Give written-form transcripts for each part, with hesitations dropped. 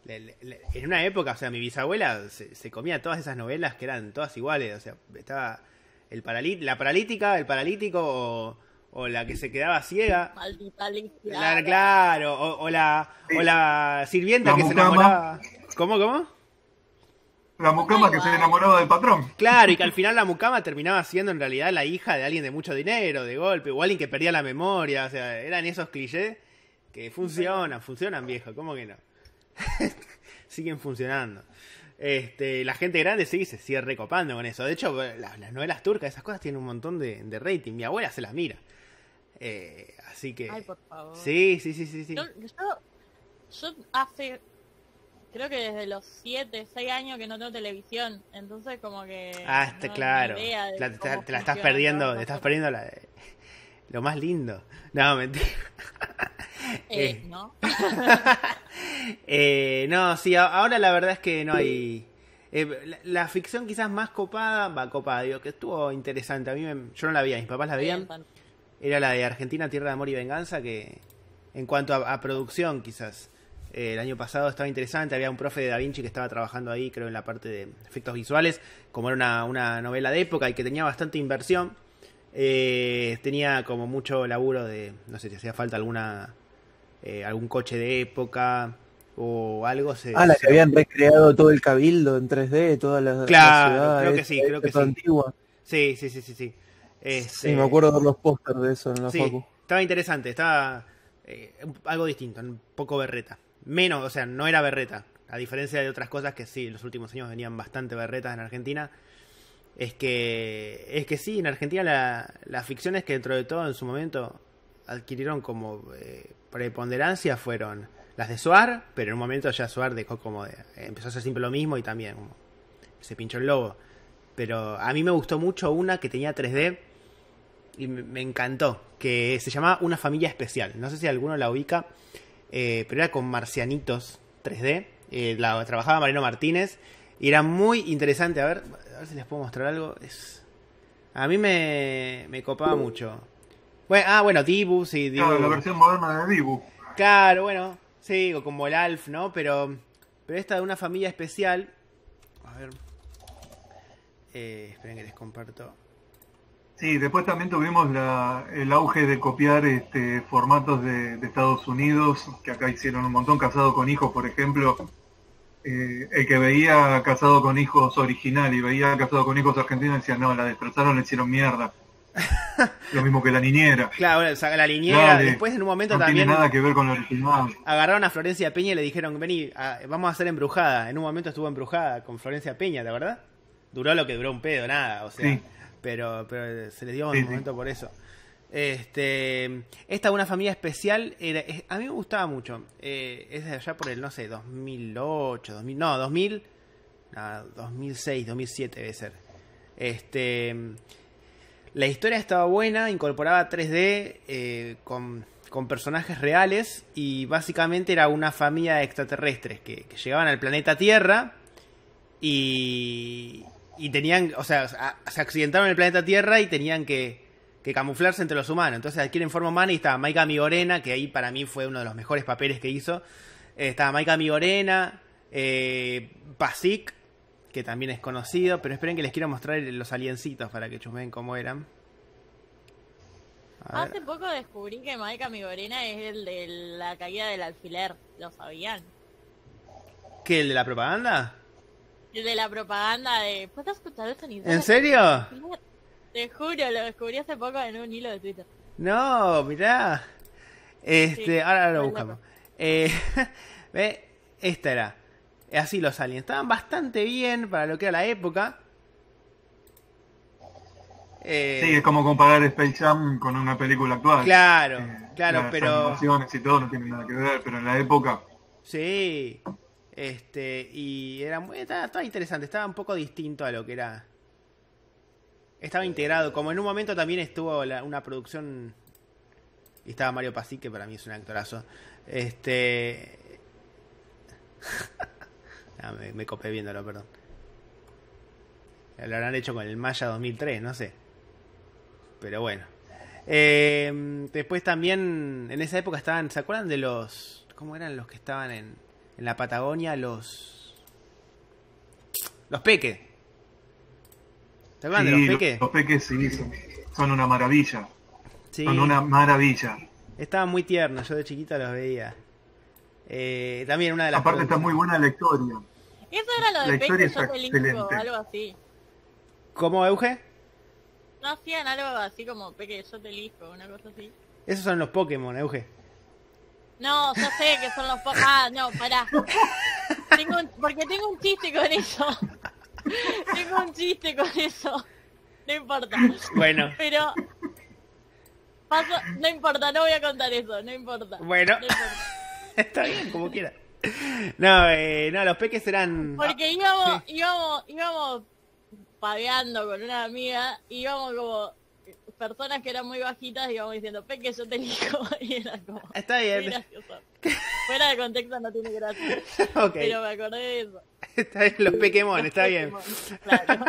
En una época, o sea, mi bisabuela se comía todas esas novelas que eran todas iguales. O sea, estaba la paralítica, el paralítico o la que se quedaba ciega. Maldita Claro, o la sirvienta La que se mucama. enamoraba. ¿Cómo? La mucama que se enamoraba del patrón. Claro, y que al final la mucama terminaba siendo en realidad la hija de alguien de mucho dinero, de golpe, o alguien que perdía la memoria. O sea, eran esos clichés que funcionan, viejo, ¿cómo que no? Siguen funcionando. La gente grande sí se sigue recopando con eso. De hecho, las novelas turcas, esas cosas tienen un montón de rating. Mi abuela se las mira. Así que... Ay, por favor. Sí. Yo hace, creo que desde los 7, 6 años que no tengo televisión, entonces como que... no, claro. ni idea de Te la cómo estás funcionan perdiendo, todas te esas estás perdiendo lo más lindo. No, mentira. ¿no? No, sí, ahora la verdad es que no hay... la ficción quizás más copada, digo, que estuvo interesante. Yo no la veía, mis papás la veían. Era la de Argentina, Tierra de Amor y Venganza, que en cuanto a producción quizás el año pasado estaba interesante. Había un profe de Da Vinci que estaba trabajando ahí, creo, en la parte de efectos visuales, como era una novela de época y que tenía bastante inversión. Tenía como mucho laburo de, no sé si hacía falta algún coche de época o algo. La que habían recreado todo el cabildo en 3D, toda la ciudad. Creo que sí, antigua. Sí. Sí, me acuerdo de los pósters de eso en la facu. Estaba interesante, estaba algo distinto, un poco berreta. Menos, o sea, no era berreta. A diferencia de otras cosas que sí, en los últimos años venían bastante berretas en Argentina. Es que sí, en Argentina las ficciones que dentro de todo en su momento adquirieron como preponderancia fueron las de Suar, pero en un momento ya Suar dejó empezó a hacer siempre lo mismo y también se pinchó el logo. Pero a mí me gustó mucho una que tenía 3D y me encantó, que se llamaba Una familia especial. No sé si alguno la ubica, pero era con marcianitos 3D. La trabajaba Mariano Martínez y era muy interesante. A ver si les puedo mostrar algo. A mí me copaba mucho. Bueno, Dibu, sí, Dibu. Claro, la versión moderna de Dibu. Claro, bueno, sí, como el Alf, ¿no? Pero esta de Una familia especial. A ver. Esperen que les comparto. Sí, después también tuvimos el auge de copiar formatos de Estados Unidos, que acá hicieron un montón. Casado con Hijos, por ejemplo. El que veía Casado con Hijos original y veía Casado con Hijos argentino decía, no, la destrozaron, le hicieron mierda. Lo mismo que La Niñera. Claro, bueno, la Niñera. Dale, después en un momento no también... No tiene nada que ver con lo original. Agarraron a Florencia Peña y le dijeron, vení, vamos a hacer Embrujada. En un momento estuvo Embrujada con Florencia Peña, ¿de verdad? Duró lo que duró un pedo, nada, o sea... Sí. Pero se les dio en un momento por eso. Esta Una familia especial a mí me gustaba mucho. Es de allá por el, no sé, 2008, 2006, 2007 debe ser. La historia estaba buena, incorporaba 3D con personajes reales y básicamente era una familia de extraterrestres que llegaban al planeta Tierra y tenían, o sea, se accidentaron en el planeta Tierra y tenían que camuflarse entre los humanos. Entonces adquieren forma humana y estaba Maika Migorena, que ahí para mí fue uno de los mejores papeles que hizo. Estaba Maika Migorena, Pasic, que también es conocido, pero esperen que les quiero mostrar los aliencitos para que chusmeen cómo eran. Hace poco descubrí que Maika Migorena es el de la caída del alfiler, ¿lo sabían? ¿Qué, el de la propaganda? El de la propaganda de... ¿Puedo escuchar el sonido? ¿En serio? Te juro, lo descubrí hace poco en un hilo de Twitter. No, mirá. Sí, ahora lo buscamos. ¿Ve? Esta era. Así los aliens. Estaban bastante bien para lo que era la época. Sí, es como comparar Space Jam con una película actual. Claro, las pero... animaciones y todo no tienen nada que ver, pero en la época... Sí. Y estaba interesante. Estaba un poco distinto a lo que era... Estaba integrado. Como en un momento también estuvo una producción... Y estaba Mario Pasic, que para mí es un actorazo. Me copé viéndolo, perdón. Lo habrán hecho con el Maya 2003, no sé. Pero bueno. Después también, en esa época estaban... ¿Se acuerdan de los... ¿Cómo eran los que estaban en en la Patagonia los peques. ¿Te acuerdas de los peques? Los peques sí, son una maravilla. Sí. Son una maravilla. Estaban muy tiernos, yo de chiquito los veía. También una de las... Aparte está muy buena la historia. Eso era lo de Peque yo te elijo, algo así. ¿Cómo, Euge? No hacían algo así como Peque yo te elijo, una cosa así. Esos son los Pokémon, Euge. No, yo sé que son los Pokémon. Ah, no, pará. Porque tengo un chiste con eso. Tengo un chiste con eso. No importa. Bueno. Pero... no importa, no voy a contar eso, no importa. Bueno. No importa. Está bien, como quiera. No, los peques eran... Porque íbamos paveando con una amiga, íbamos como personas que eran muy bajitas y íbamos diciendo, Peque, yo te elijo. Y era como... Está bien. Muy gracioso. Fuera de contexto no tiene gracia. Okay. Pero me acordé de eso. Está bien, los Pokémon, está bien. Claro.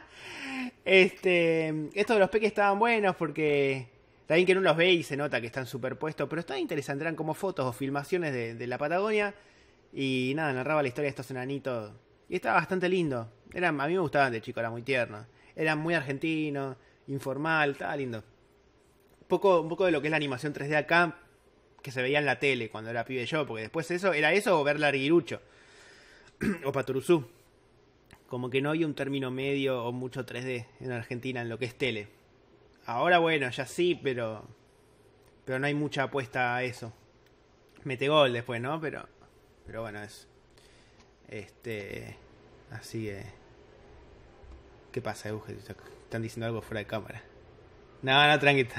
Estos de los peques estaban buenos porque... También que no los ve y se nota que están superpuestos, pero está interesante, eran como fotos o filmaciones de la Patagonia y nada, narraba la historia de estos enanitos y estaba bastante lindo. A mí me gustaban de chico, era muy tierno, eran muy argentinos, informal, estaba lindo. Un poco de lo que es la animación 3D acá, que se veía en la tele cuando era pibe yo, porque después era eso o ver Larguirucho o Paturuzú. Como que no hay un término medio o mucho 3D en Argentina en lo que es tele. Ahora bueno, ya sí, pero no hay mucha apuesta a eso. Mete gol después, ¿no? Pero bueno, es así que... ¿Qué pasa, Euge? Están diciendo algo fuera de cámara. No, tranqui.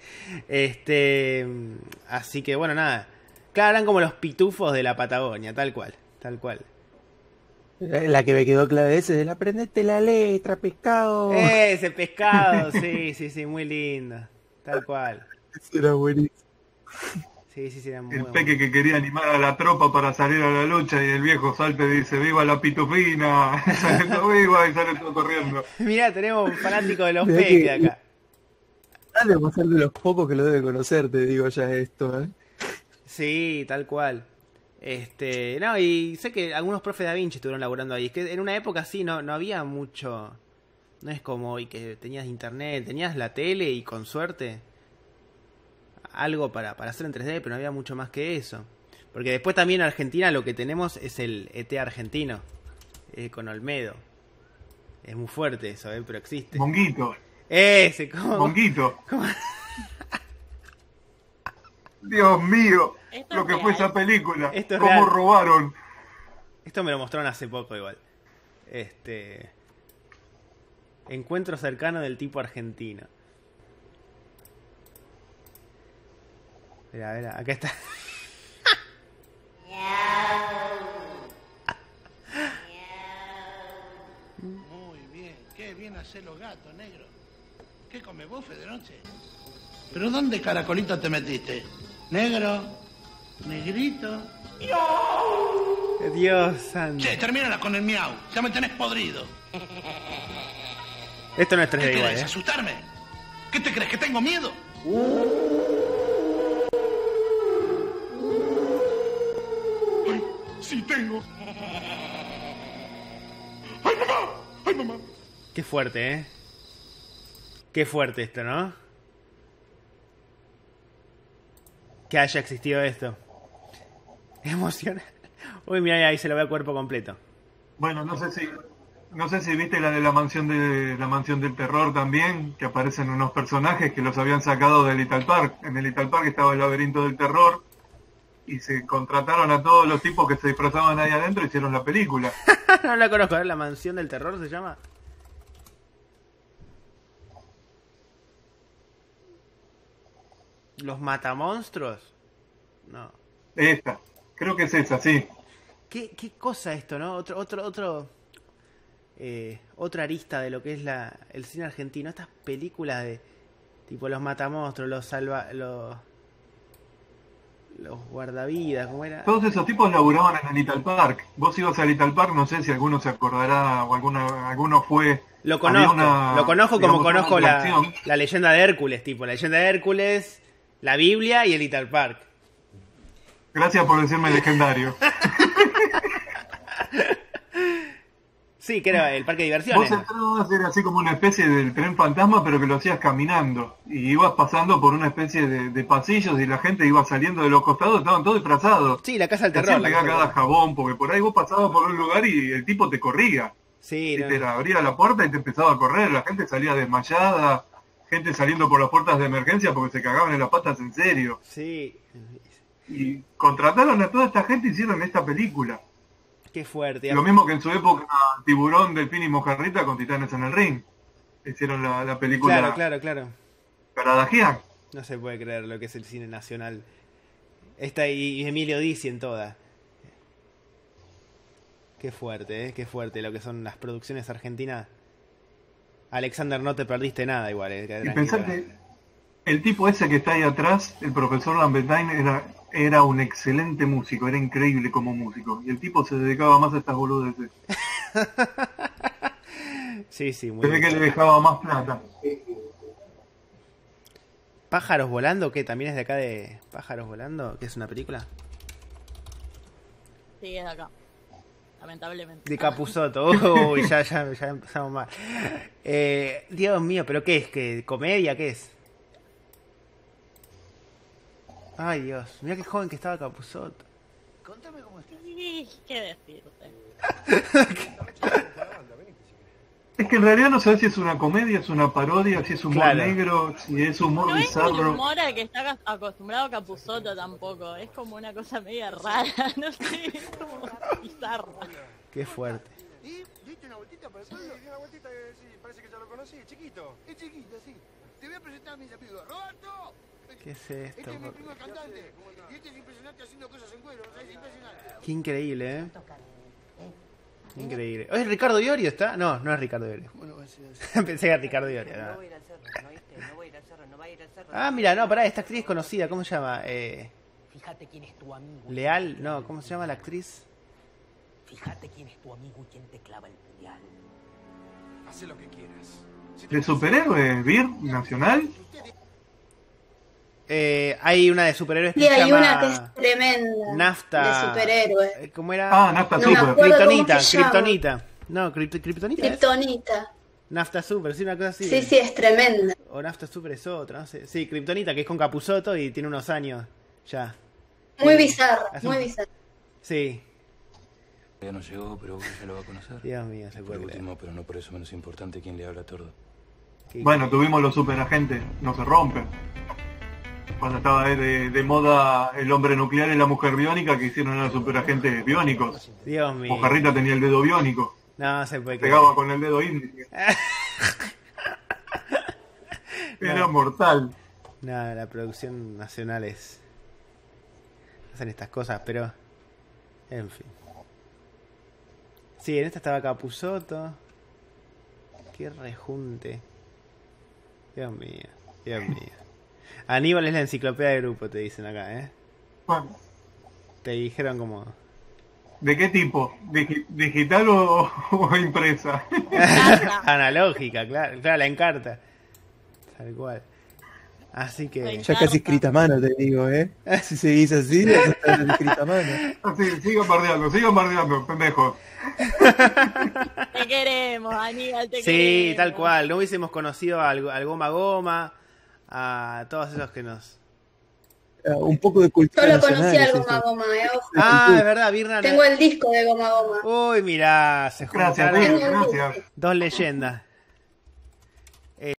Así que bueno, nada. Claro, eran como los pitufos de la Patagonia, tal cual. La que me quedó clave ese de aprendete la letra, pescado. Ese pescado, sí, muy lindo. Tal cual. Eso era buenísimo. Sí, era muy El bueno. Peque que quería animar a la tropa para salir a la lucha y el viejo salte dice, ¡viva la pitufina! Y sale todo viva y sale todo corriendo. Mirá, tenemos un fanático de los peques acá. Debe ser de los pocos que lo deben conocer, te digo ya esto, ¿eh? Sí, tal cual. No, y sé que algunos profes de Da Vinci estuvieron laburando ahí. Es que en una época así no había mucho. No es como hoy que tenías internet, tenías la tele y con suerte algo para hacer en 3D, pero no había mucho más que eso. Porque después también en Argentina lo que tenemos es el ET argentino, con Olmedo. Es muy fuerte eso, pero existe. Monguito. Ese, ¿cómo? Monguito. ¿Cómo? Dios mío, Esto lo que es fue real. esa película. Esto es Cómo real. robaron. Esto me lo mostraron hace poco igual. Encuentro cercano del tipo argentino. Mira, acá está. Muy bien, qué bien hacer los gatos, negro. ¿Qué come bufe de noche? ¿Pero dónde caracolito te metiste? ¿Negro? ¿Negrito? Dios santo. Che, termínala con el miau, ya me tenés podrido. Esto no es ¿Qué 3D igual, querés, asustarme? ¿Qué te crees, que tengo miedo? Ay, sí tengo. ¡Ay, mamá! ¡Ay, mamá! Qué fuerte, Qué fuerte esto, ¿no? Que haya existido esto. Emocionante. Uy, mira, ahí se lo ve a cuerpo completo. Bueno, no sé si viste la de la mansión del terror también, que aparecen unos personajes que los habían sacado del Little Park. En el Little Park estaba el laberinto del terror y se contrataron a todos los tipos que se disfrazaban ahí adentro y hicieron la película. No la conozco, a ver, la mansión del terror se llama. ¿Los matamonstruos? No. Esta, creo que es esa, sí. ¿Qué cosa esto, no? Otra arista de lo que es el cine argentino. Estas películas de tipo los matamonstruos, los guardavidas, ¿cómo era? Todos esos tipos laburaban en el Little Park. Vos ibas al Little Park, no sé si alguno se acordará o alguno fue. Lo conozco como conozco una atracción. la leyenda de Hércules, tipo la leyenda de Hércules, la Biblia y el Little Park. Gracias por decirme legendario. Sí, que era el parque de Vos diversiones. entrabas, era así como una especie del tren fantasma, pero que lo hacías caminando. Y ibas pasando por una especie de pasillos y la gente iba saliendo de los costados, estaban todos disfrazados. Sí, la casa del Te terror. hacían la pegar casa del cada terror. jabón, porque por ahí vos pasabas por un lugar y el tipo te corría. Sí, Y no. te abría la puerta y te empezaba a correr. La gente salía desmayada, gente saliendo por las puertas de emergencia porque se cagaban en las patas en serio. Sí. Y contrataron a toda esta gente y hicieron esta película. Qué fuerte. Lo mismo que en su época Tiburón, Delfín y Mojarrita con Titanes en el Ring. Hicieron la película Claro. Karadagian. No se puede creer lo que es el cine nacional. Esta y Emilio Dizzi en toda. Qué fuerte lo que son las producciones argentinas. Alexander, no te perdiste nada igual. Y tranquilo. pensar que el tipo ese que está ahí atrás, el profesor Lambertine, era un excelente músico, era increíble como músico. Y el tipo se dedicaba más a estas boludeces. Sí, muy Se ve bien. que le dejaba más plata. ¿Pájaros volando? ¿Qué? ¿También es de acá de Pájaros volando? ¿Qué es una película? Sí, es de acá. Lamentablemente. De Capusotto. Uy, ya empezamos mal. Dios mío, ¿pero qué es? ¿Qué comedia? ¿Qué es? Ay, Dios. Mira qué joven que estaba Capusotto. Contame cómo estás. Sí, ¿qué decirte? Es que en realidad no sabes si es una comedia, es una parodia, si es humor Claro. negro, si es humor No es el bizarro. humor al que está acostumbrado Capusotto tampoco. Es como una cosa media rara. No sé, es como bizarro. Qué fuerte. ¿Y? ¿Diste una vueltita por el pueblo? Sí, una vueltita, sí, parece que ya lo conocí, es chiquito. Es chiquito, sí. Te voy a presentar a mis amigos. ¡Roberto! ¿Qué es Este esto? es mi primo cantante. Y este es impresionante haciendo cosas en cuero, ¿no? Es impresionante. Qué increíble, ¿eh? Increíble. ¿Es Ricardo Iorio está? No, no es Ricardo Iorio. Bueno, va a ser así. Pensé que era Ricardo Iorio. No No. voy a ir al cerro, ¿no viste? No voy a ir al cerro, no va a ir al cerro. Ah, mira, no, pará, esta actriz es conocida. ¿Cómo se llama? Fíjate quién es tu amigo. Leal, no, ¿cómo se llama la actriz? Fíjate quién es tu amigo y quién te clava el puñal. Haz lo que quieras. ¿De superhéroes, Vir, nacional? Hay una de superhéroes que Y se hay llama una que es tremenda. Nafta. De superhéroe. ¿Cómo era? Ah, Nafta No me Super. acuerdo. Kryptonita, ¿Cómo se llama? Kryptonita. No, Kryptonita es Kryptonita. Nafta Super, sí, una cosa así. Sí, sí, es tremenda. O Nafta Super es otra, no sé. Sí, Kryptonita, que es con Capusotto y tiene unos años ya. Muy bizarra, Hace muy un- bizarra. Sí. Ya no llegó, pero vos ya lo va a conocer. Dios mío, se Por puede creer. último, pero no por eso menos importante, quien le habla tordo. Qué- Bueno, tuvimos los superagentes, no se rompen. Cuando estaba de moda el hombre nuclear y la mujer biónica, que hicieron a los superagentes biónicos. Dios mío. Mojarrita tenía el dedo biónico, No, se puede creer. pegaba con el dedo índice. Era mortal. No, la producción nacional es... Hacen estas cosas, pero... En fin. Sí, en esta estaba Capusotto. Qué rejunte. Dios mío, Dios mío. Aníbal es la enciclopedia de grupo, te dicen acá, ¿eh? Bueno, Te dijeron como... ¿de qué tipo? ¿Digital o impresa? Analógica, claro, la encarta. Tal cual. Así que... Ya casi escrita a mano, te digo, ¿eh? Si seguís así, vas a estar escrita a mano. Sí, sigan bardeando, pendejos. Te queremos, Aníbal, te Sí, queremos. tal cual. No hubiésemos conocido al Goma Goma, a todos esos que nos... Un poco de cultura Solo nacional. conocí al es Goma esto. Goma, ojo. Ah, es verdad, Birna. Tengo el disco de Goma Goma. Uy, mirá, se Gracias, juntaron Vir, gracias. dos leyendas.